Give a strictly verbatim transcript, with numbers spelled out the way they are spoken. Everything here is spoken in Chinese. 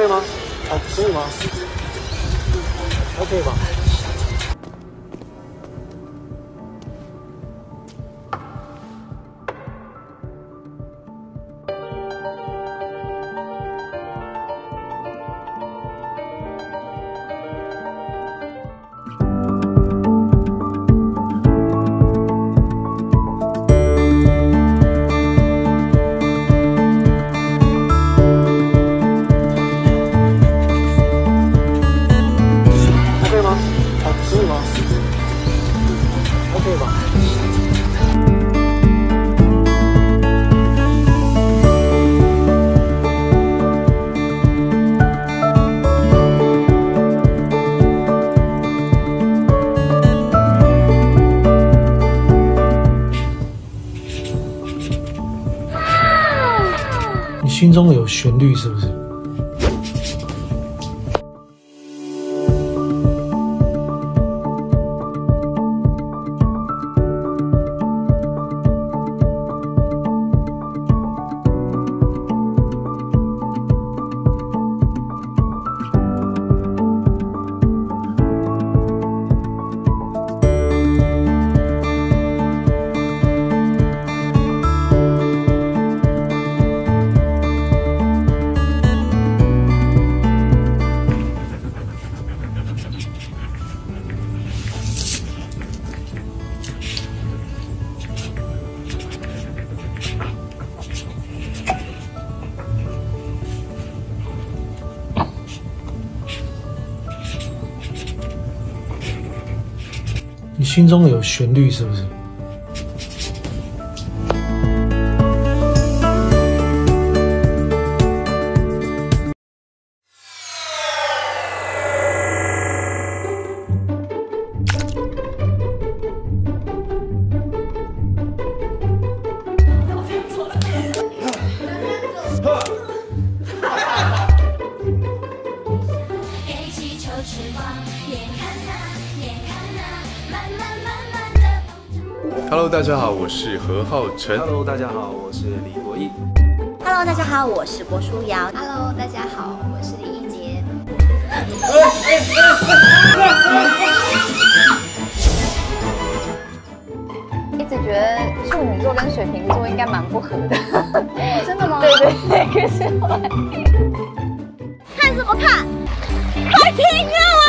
OK 吗？还可以吗？还可以吧？你心中有旋律是不是？你心中有旋律是不是？ Hello， 大家好，我是何浩晨。 Hello， 大家好，我是李国毅。 Hello， 大家好，我是郭书瑶。 Hello， 大家好，我是李一杰。 一直觉得处女座跟水瓶座应该蛮不合的。 真的吗？ 对对对，可是后来看什么看？快停啊！